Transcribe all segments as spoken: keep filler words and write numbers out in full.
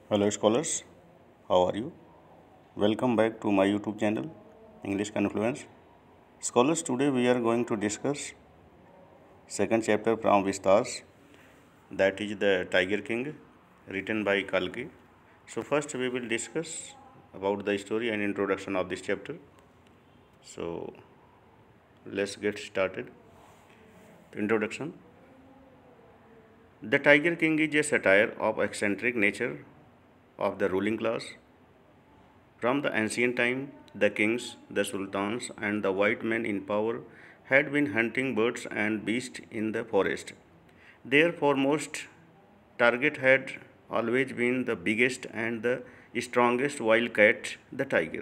Hello scholars, how are you? Welcome back to my YouTube channel English Confluence. Scholars, today we are going to discuss second chapter from Vistas, that is the Tiger King, written by Kalki. So first we will discuss about the story and introduction of this chapter. So let's get started. Introduction. The Tiger King is a satire of eccentric nature of the ruling class. From the ancient time, the kings, the sultans, and the white men in power had been hunting birds and beasts in the forest. Their foremost target had always been the biggest and the strongest wild cat, the tiger.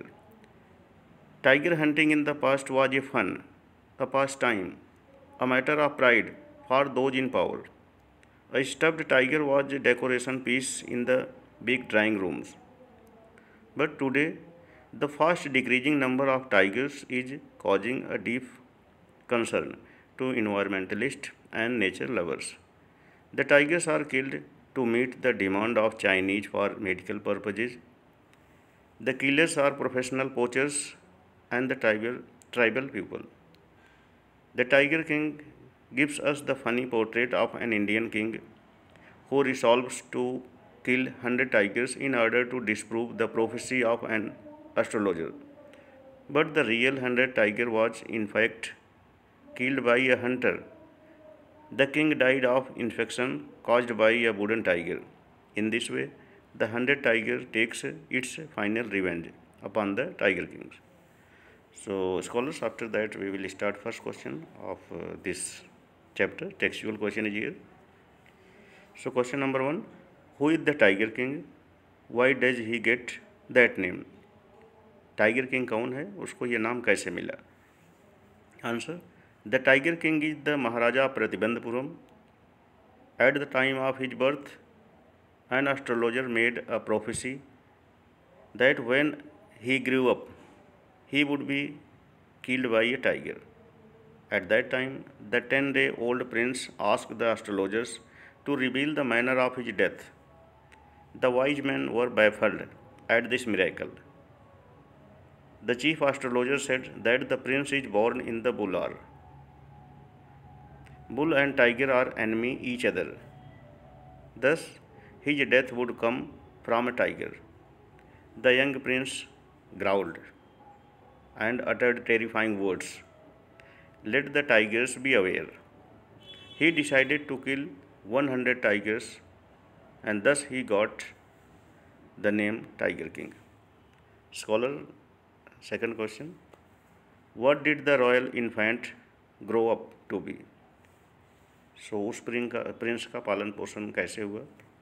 Tiger hunting in the past was a fun, a pastime, a matter of pride for those in power. A stuffed tiger was a decoration piece in the big drawing rooms. But today, the fast decreasing number of tigers is causing a deep concern to environmentalists and nature lovers. The tigers are killed to meet the demand of Chinese for medical purposes. The killers are professional poachers and the tribal, tribal people. The Tiger King gives us the funny portrait of an Indian king who resolves to kill one hundred tigers in order to disprove the prophecy of an astrologer. But the real one hundred tiger was in fact killed by a hunter. The king died of infection caused by a wooden tiger. In this way, the one hundred tiger takes its final revenge upon the Tiger Kings. So, scholars, after that we will start first question of uh, this chapter. Textual question is here. So, question number one: who is the Tiger King? Why does he get that name? Tiger king कौन है, उसको ये नाम कैसे मिला? Answer: the tiger king is the Maharaja Pratibandhapuram. At the time of his birth an astrologer made a prophecy that when he grew up he would be killed by a tiger. At that time, the ten-day-old prince asked the astrologers to reveal the manner of his death. The wise men were baffled at this miracle. The chief astrologer said that the prince is born in the bull hour. Bull and tiger are enemy each other. Thus, his death would come from a tiger. The young prince growled and uttered terrifying words. Let the tigers be aware. He decided to kill one hundred tigers, and thus he got the name Tiger King. Scholar, second question: what did the royal infant grow up to be? So उस prince का prince का पालन पोषण कैसे हुआ?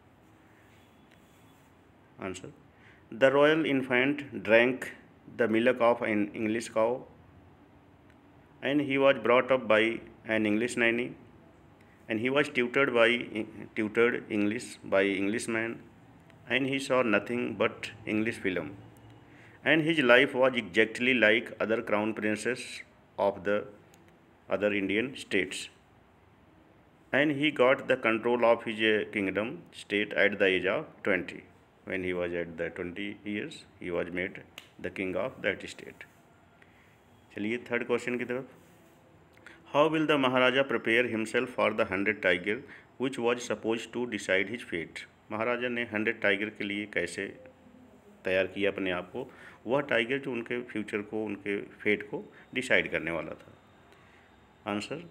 Answer: the royal infant drank the milk of an English cow, and he was brought up by an English nanny, and he was tutored by tutored English by Englishmen, and he saw nothing but English film, and his life was exactly like other crown princes of the other Indian states, and he got the control of his kingdom state at the age of twenty. When he was at the twenty years, he was made the king of that state. चलिए third question की तरफ. How will the Maharaja prepare himself for the hundred tiger which was supposed to decide his fate? महाराजा ने hundred tiger के लिए कैसे तैयार किया अपने आप को? वह टाइगर जो उनके फ्यूचर को, उनके फेट को डिसाइड करने वाला था. Answer: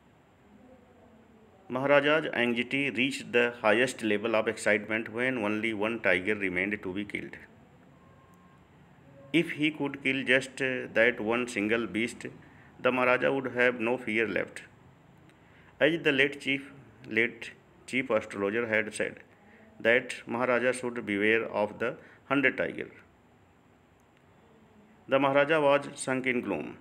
Maharaja's anxiety reached the highest level of excitement when only one tiger remained to be killed. If he could kill just that one single beast, the Maharaja would have no fear left. As the late chief, late chief astrologer had said, that Maharaja should beware of the hundred tiger. The Maharaja was sunk in gloom.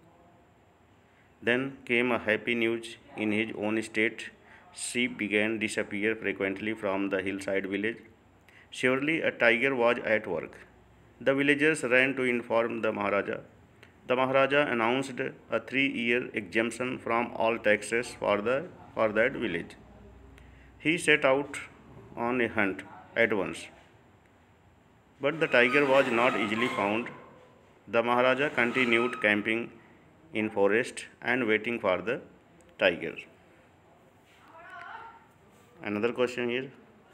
Then came a happy news in his own state. Sheep began to disappear frequently from the hillside village. Surely a tiger was at work. The villagers ran to inform the Maharaja. The Maharaja announced a three-year exemption from all taxes for, the, for that village. He set out on a hunt at once. But the tiger was not easily found. The Maharaja continued camping in forest and waiting for the tiger. Another question here.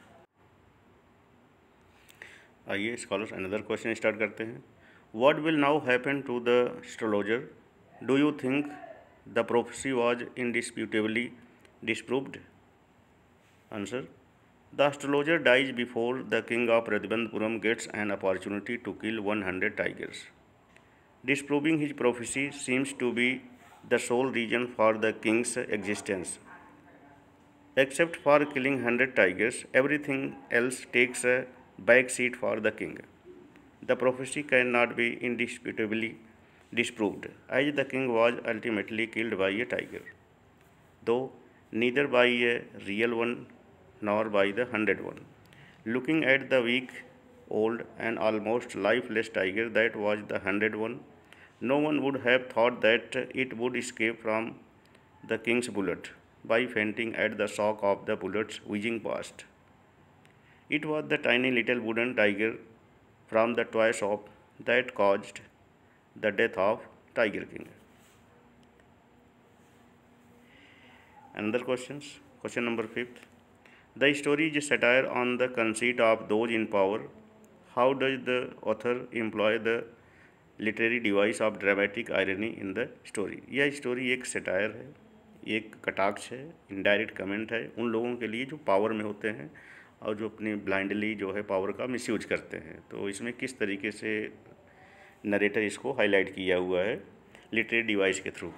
आइए scholars another question start करते हैं. What will now happen to the astrologer? Do you think the prophecy was indisputably disproved? Answer. The astrologer dies before the king of Pradibandpuram gets an opportunity to kill one hundred tigers. Disproving his prophecy seems to be the sole reason for the king's existence. Except for killing one hundred tigers, everything else takes a back seat for the king. The prophecy cannot be indisputably disproved, as the king was ultimately killed by a tiger, though neither by a real one nor by the hundred one. Looking at the weak, old, and almost lifeless tiger that was the hundred one, no one would have thought that it would escape from the king's bullet by fainting at the shock of the bullets whizzing past. It was the tiny little wooden tiger from the toy shop that caused the death of Tiger King. Another questions. Question number fifth. The story is a satire on the conceit of those in power. How does the author employ the literary device of dramatic irony in the story? यह story एक satire है, एक कटाक्ष है, indirect comment है उन लोगों के लिए जो पावर में होते हैं और जो अपनी ब्लाइंडली जो है पावर का मिसयूज करते हैं. तो इसमें किस तरीके से नरेटर इसको हाईलाइट किया हुआ है लिटरेरी डिवाइस के through.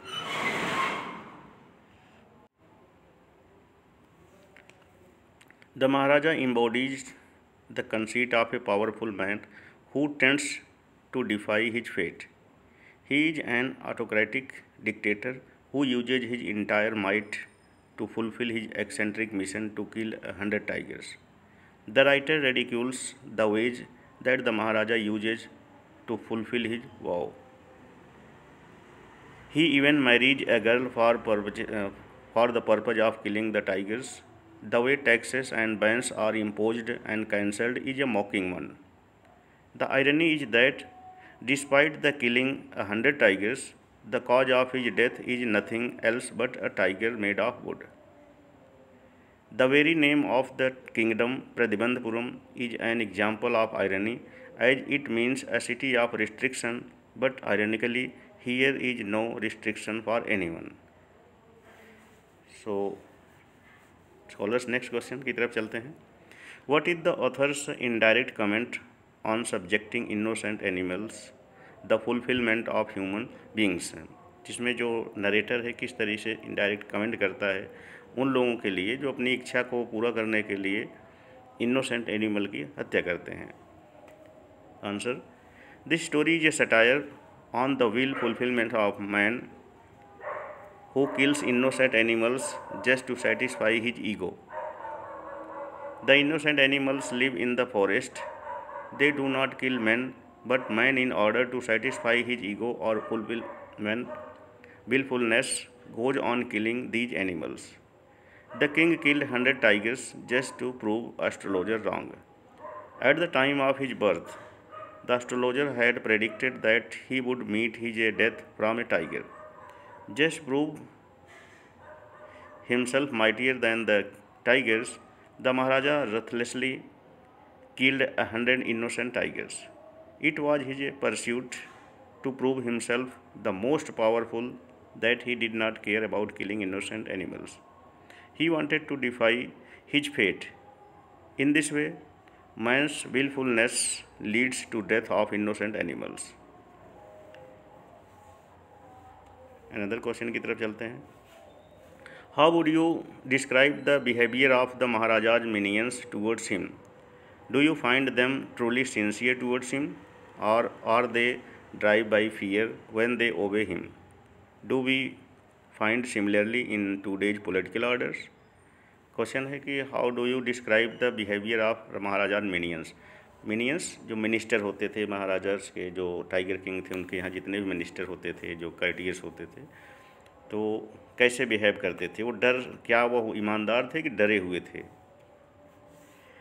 The Maharaja embodies the conceit of a powerful man who tends to defy his fate. He is an autocratic dictator who uses his entire might to fulfill his eccentric mission to kill a hundred tigers. The writer ridicules the ways that the Maharaja uses to fulfill his vow. He even marries a girl for, purpose, uh, for the purpose of killing the tigers. The way taxes and bans are imposed and cancelled is a mocking one. The irony is that despite the killing a hundred tigers, the cause of his death is nothing else but a tiger made of wood. The very name of the kingdom, Pradibandpuram, is an example of irony, as it means a city of restriction, but ironically, here is no restriction for anyone. So, scholars, next question की तरफ चलते हैं. What is the author's indirect comment on subjecting innocent animals the fulfillment of human beings? जिसमें जो narrator है किस तरीके से इनडायरेक्ट कमेंट करता है उन लोगों के लिए जो अपनी इच्छा को पूरा करने के लिए इनोसेंट एनिमल की हत्या करते हैं. Answer. This story is a satire on the will fulfilment of man who kills innocent animals just to satisfy his ego. The innocent animals live in the forest. They do not kill men, but man, in order to satisfy his ego or fulfillment, willfulness, goes on killing these animals. The king killed one hundred tigers just to prove astrologer wrong. At the time of his birth, the astrologer had predicted that he would meet his death from a tiger. Just prove himself mightier than the tigers, the Maharaja ruthlessly killed a hundred innocent tigers. It was his pursuit to prove himself the most powerful that he did not care about killing innocent animals. He wanted to defy his fate. In this way, man's willfulness leads to death of innocent animals. Another question की तरफ चलते हैं. How would you describe the behavior of the Maharaja's minions towards him? Do you find them truly sincere towards him, or are they driven by fear when they obey him? Do we find similarly in today's political orders? Question है कि how do you describe the behaviour of Maharaja minions. Minions जो minister होते थे महाराजास के, जो tiger king थे उनके यहाँ जितने भी मिनिस्टर होते थे, जो कर्टियर्स होते थे, तो कैसे बिहेव करते थे. वो डर, क्या वो ईमानदार थे कि डरे हुए थे.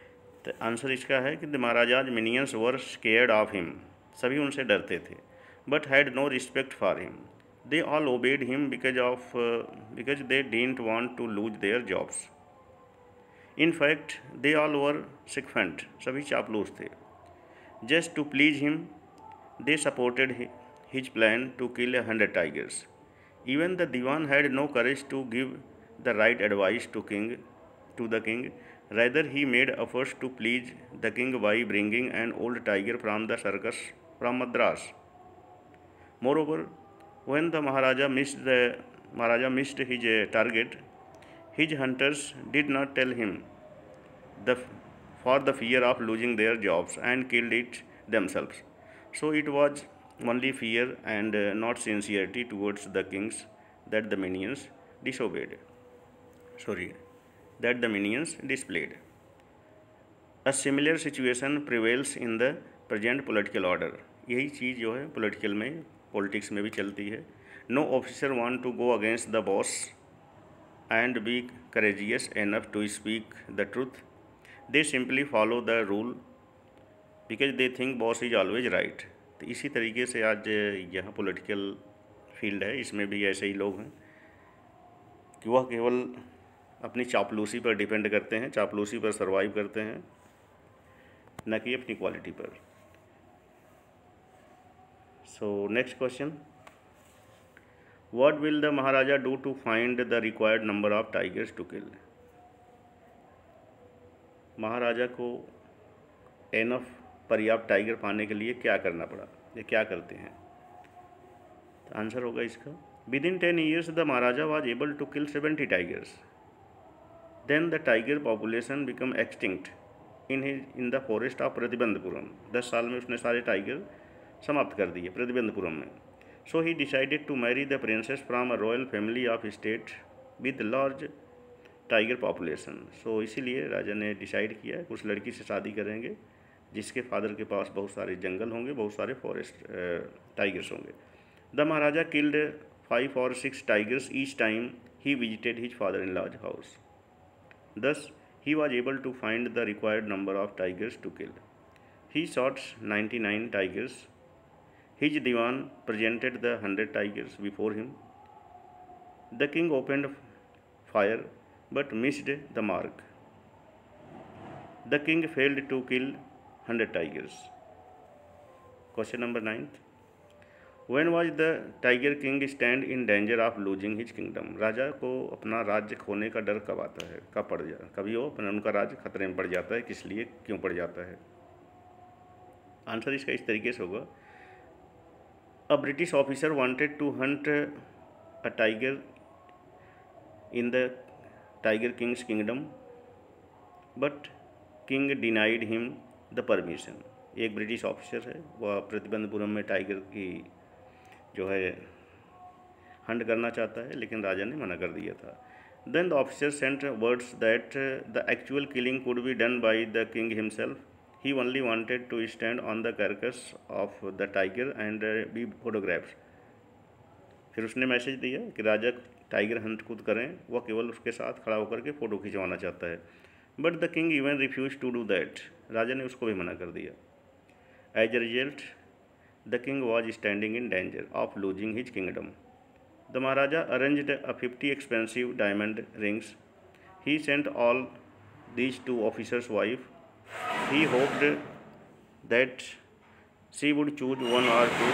तो आंसर इसका है कि the Maharaja's minions were scared of him, सभी उनसे डरते थे, but had no respect for him, they all obeyed him because of because they didn't want to lose their jobs, in fact they all were sycophant, सभी चापलूस थे, just to please him they supported his plan to kill a hundred tigers. Even the Diwan had no courage to give the right advice to king to the king. Rather, he made efforts to please the king by bringing an old tiger from the circus from Madras. Moreover, when the Maharaja missed the Maharaja missed his uh, target, his hunters did not tell him the for the fear of losing their jobs and killed it themselves. So it was only fear and uh, not sincerity towards the kings that the minions disobeyed. Sorry, that the minions displayed. A similar situation prevails in the present political order. यही चीज़ जो है political में politics में भी चलती है. No officer want to go against the boss and be courageous enough to speak the truth. They simply follow the rule because they think boss is always right. तो इसी तरीके से आज यहाँ पॉलिटिकल फील्ड है, इसमें भी ऐसे ही लोग हैं कि वह केवल अपनी चापलूसी पर डिपेंड करते हैं, चापलूसी पर सरवाइव करते हैं, न कि अपनी क्वालिटी पर. So next question, what will the Maharaja do to find the required number of tigers to kill. Maharaja को एनफ पर्याप्त टाइगर पाने के लिए क्या करना पड़ा, ये क्या करते हैं. तो आंसर होगा इसका, within ten years the Maharaja was able to kill seventy tigers. Then the tiger population become extinct in his in the forest of Pratibandhapuram. दस साल में उसने सारे टाइगर समाप्त कर दिए प्रतिबंधपुरम में. So he decided to marry the princess from a royal family of state with large tiger population. So इसीलिए राजा ने डिसाइड किया कि उस लड़की से शादी करेंगे जिसके फादर के पास बहुत सारे जंगल होंगे, बहुत सारे फॉरेस्ट टाइगर्स होंगे. The Maharaja killed five or six tigers each time he visited his father in law's house. Thus he was able to find the required number of tigers to kill. He shot ninety nine tigers. His dewan presented the hundred tigers before him. The king opened fire but missed the mark. The king failed to kill hundred tigers. Question number ninth, when was the tiger king stand in danger of losing his kingdom. राजा को अपना राज्य खोने का डर कब आता है, कब पड़ जाता, कभी वो अपना उनका राज्य खतरे में पड़ जाता है, किस लिए, क्यों पड़ जाता है. आंसर इसका इस तरीके से होगा, a British officer wanted to hunt a tiger in the tiger king's kingdom but king denied him the permission. एक ब्रिटिश ऑफिसर है, वह प्रतिबंधपुरम में टाइगर की जो है हंट करना चाहता है, लेकिन राजा ने मना कर दिया था. Then the officer sent words that the actual killing could be done by the king himself. He only wanted to stand on the carcass of the tiger and be photographs. फिर उसने मैसेज दिया कि राजा tiger Hunt खुद करें, वह केवल उसके साथ खड़ा होकर के फ़ोटो खिंचवाना चाहता है. But the king even refuse to do that. राजा ने उसको भी मना कर दिया. As a result the king was standing in danger of losing his kingdom. The Maharaja arranged a fifty expensive diamond rings. He sent all these to officer's wife. He hoped that she would choose one or two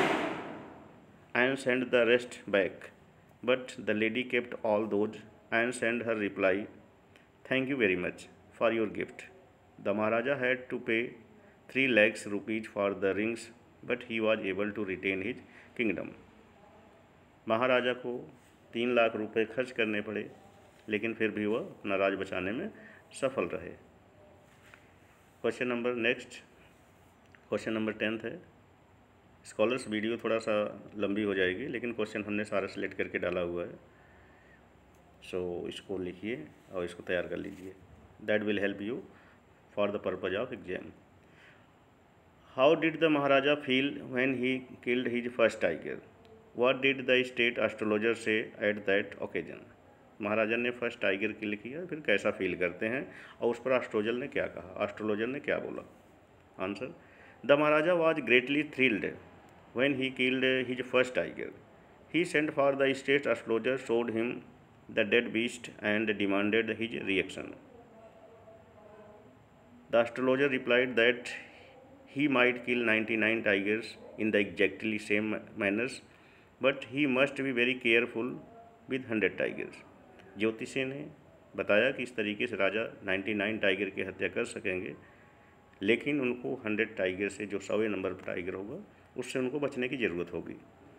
and send the rest back. But the lady kept all those and send her reply, thank you very much for your gift. The Maharaja had to pay three lakhs rupees for the rings, but he was able to retain his kingdom. महाराजा को तीन लाख रुपए खर्च करने पड़े, लेकिन फिर भी वह अपना राज बचाने में सफल रहे. Question number next, question number tenth है. स्कॉलर्स वीडियो थोड़ा सा लंबी हो जाएगी, लेकिन क्वेश्चन हमने सारा सिलेक्ट करके डाला हुआ है. सो so, इसको लिखिए और इसको तैयार कर लीजिए. That will help you for the purpose of exam. How did the Maharaja feel when he killed his first tiger? What did the state astrologer say at that occasion? महाराजा ने फर्स्ट टाइगर किल किया, फिर कैसा feel करते हैं, और उस पर astrologer ने क्या कहा, एस्ट्रोलॉजर ने क्या बोला। Answer, the Maharaja was greatly thrilled when he killed his first tiger. He sent for the state astrologer, showed him the dead beast and demanded his reaction. The astrologer replied that he might kill ninety-nine tigers in the exactly same manners, but he must be very careful with one hundred tigers. ज्योतिषी ने बताया कि इस तरीके से राजा निन्यानवे tiger की हत्या कर सकेंगे, लेकिन उनको सौ टाइगर से, जो सौवें नंबर पर टाइगर होगा, उससे उनको बचने की ज़रूरत होगी।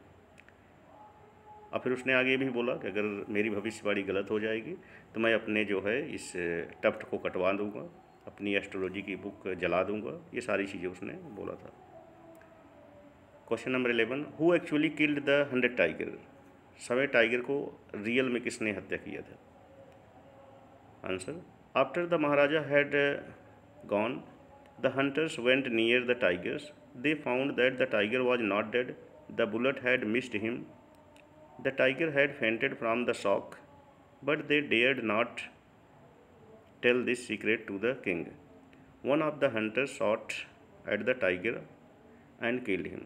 और फिर उसने आगे भी बोला कि अगर मेरी भविष्यवाणी गलत हो जाएगी तो मैं अपने जो है इस टफ्ट को कटवा दूंगा, अपनी एस्ट्रोलॉजी की बुक जला दूंगा। ये सारी चीज़ें उसने बोला था। Question number eleven, who actually killed the hundred tiger. सवे टाइगर को रियल में किसने हत्या किया था। Answer, after the Maharaja had gone the hunters went near the tigers, they found that the tiger was not dead, the bullet had missed him, the tiger had fainted from the shock, but they dared not tell this secret to the king. One of the hunters shot at the tiger and killed him.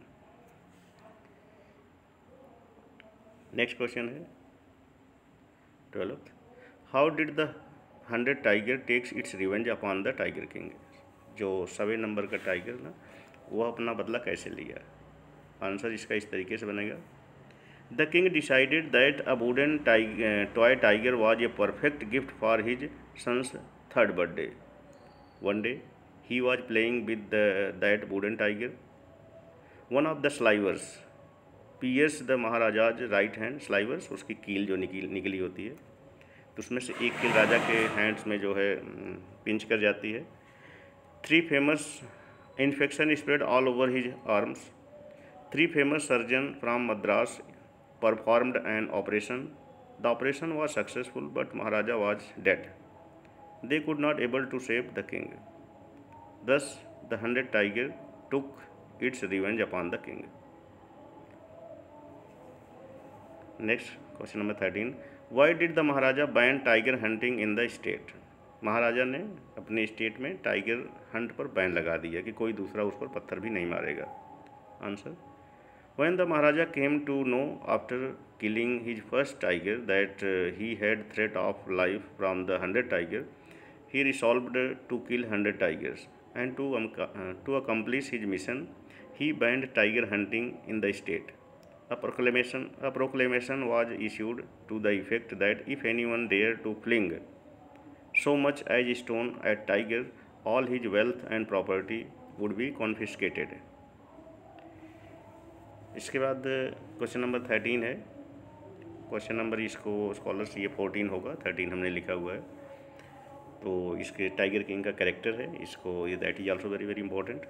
Next question है twelfth, how did the hundred tiger takes its revenge upon the tiger king. जो सवे number का tiger ना, वो अपना बदला कैसे लिया। आंसर इसका इस तरीके से बनेगा, The king decided that a wooden tiger, toy tiger was a perfect gift for his son's third birthday. One day, he was playing with the, that wooden tiger. One of the slivers pierced the Maharaja's right hand. Slivers उसकी कील जो निकली निकली होती है, तो उसमें से एक कील राजा के हैंड्स में जो है पिंच कर जाती है। Three famous infection spread all over his arms. Three famous surgeons from Madras performed an operation. The operation was successful, but Maharaja was dead. They could not able to save the king. Thus, the hundred tiger took its revenge upon the king. Next, question number thirteen. Why did the Maharaja ban tiger hunting in the state? महाराजा ने अपने state में tiger Hunt पर ban लगा दिया कि कोई दूसरा उस पर पत्थर भी नहीं मारेगा। Answer, When the Maharaja came to know after killing his first tiger that uh, he had threat of life from the hundred tiger, he resolved to kill hundred tigers. And to um, uh, to accomplish his mission, he banned tiger hunting in the state. A proclamation a proclamation was issued to the effect that if anyone dared to fling so much as a stone at tiger, all his wealth and property would be confiscated. इसके बाद question number thirteen है। Question number इसको scholars ये fourteen होगा, thirteen हमने लिखा हुआ है। तो इसके टाइगर किंग का कैरेक्टर है, इसको ये that is also very very important.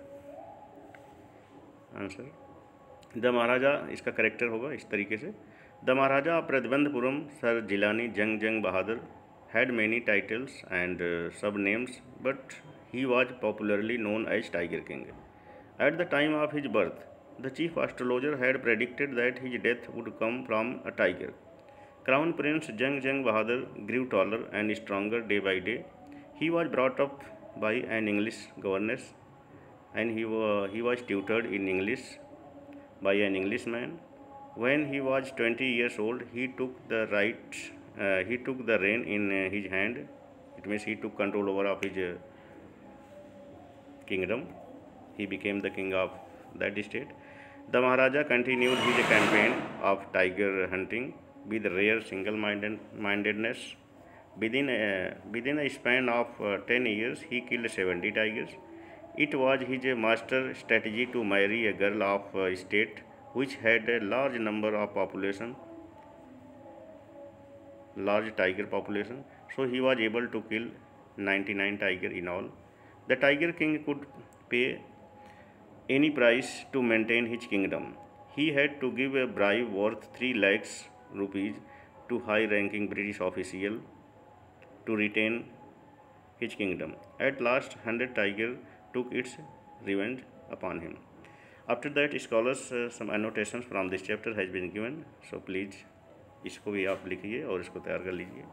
Answer, the Maharaja, इसका कैरेक्टर होगा इस तरीके से, the Maharaja of Pratibandhapuram sir Jilani Jung Jung Bahadur had many titles and sub names, but he was popularly known as tiger king. At the time of his birth, the chief astrologer had predicted that his death would come from a tiger. Crown Prince Jang Jang Bahadur grew taller and stronger day by day. He was brought up by an English governess, and he, uh, he was tutored in English by an Englishman. When he was twenty years old, he took the right, uh, he took the reign in uh, his hand. It means he took control over of his uh, kingdom. He became the king of that state. The Maharaja continued his campaign of tiger hunting with rare single-mindedness. Within a, within a span of uh, ten years, he killed seventy tigers. It was his master strategy to marry a girl of a state which had a large number of population, large tiger population. So he was able to kill ninety-nine tiger in all. The tiger king could pay any price to maintain his kingdom. He had to give a bribe worth three lakhs rupees to high-ranking British official to retain his kingdom. At last, hundred tiger took its revenge upon him. After that, scholars uh, some annotations from this chapter has been given. So please इसको भी आप लिखिए और इसको तैयार कर लीजिए।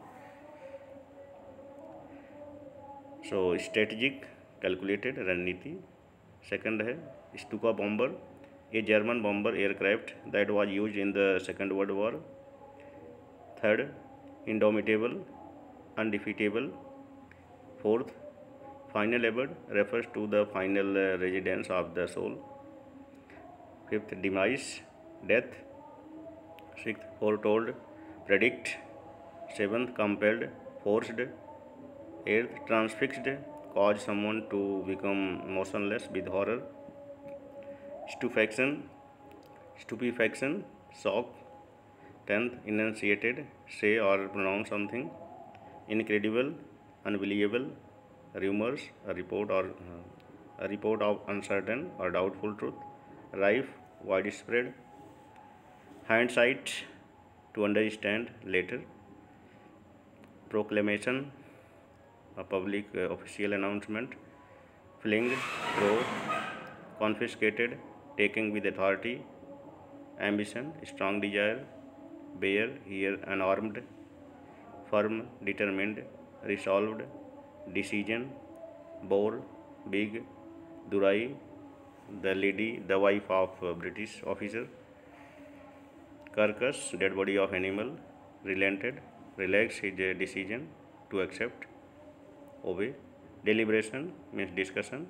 सो स्ट्रेटजिक कैलकुलेटेड रणनीति। सेकंड है Stuka bomber, a German bomber aircraft that was used in the second world war. Third indomitable undefeatable. Fourth final abode refers to the final uh, residence of the soul. Fifth demise death. Sixth foretold predict. Seventh compelled forced. Eighth transfixed cause someone to become motionless with horror. Stupefaction stupefaction shock. Tenth enunciated say or pronounce something. Incredible unbelievable. Rumors, a report or uh, a report of uncertain or doubtful truth. Rife, widespread. Hindsight, to understand later. Proclamation, a public uh, official announcement. Fling, throw. Confiscated, taking with authority. Ambition, strong desire. Bear, here unarmed. Firm, determined. Resolved. Decision, bore, big. Durai, the lady, the wife of a British officer. Carcass, dead body of animal. Relented, relax his decision to accept, obey. Deliberation means discussion.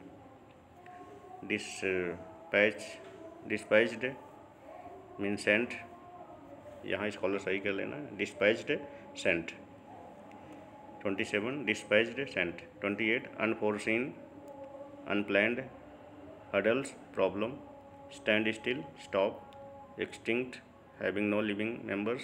Dispatch, dispatched means sent, यहाँ scholar सही कर लेना, dispatched sent. twenty-seven dispatched sent. twenty-eight unforeseen unplanned. Hurdles problem. Stand still stop. Extinct having no living members.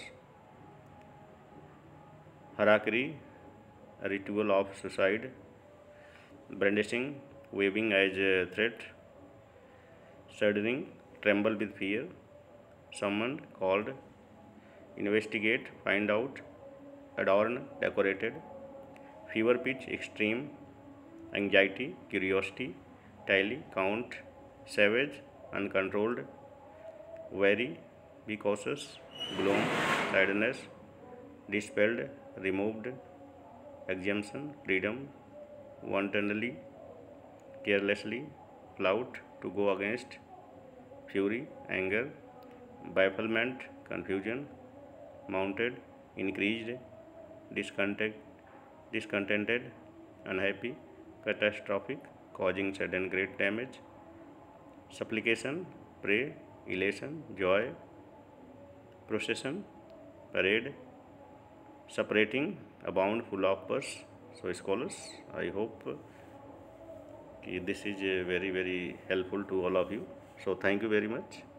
Harakiri, a ritual of suicide. Brandishing, waving as a threat. Shuddering, tremble with fear. Summoned, called. Investigate, find out. Adorn, decorated. Fever pitch, extreme. Anxiety, curiosity. Tally, count. Savage, uncontrolled. Wary, be cautious. Gloom, sadness. Dispelled, removed. Exemption, freedom. Wantonly, carelessly. Flout, to go against. Fury, anger. Bafflement, confusion. Mounted, increased. Discontent, discontented, unhappy. Catastrophic, causing sudden great damage. Supplication, pray. Elation, joy. Procession, parade. Separating, abound, full of pus. So scholars, I hope कि this is very very helpful to all of you. So thank you very much.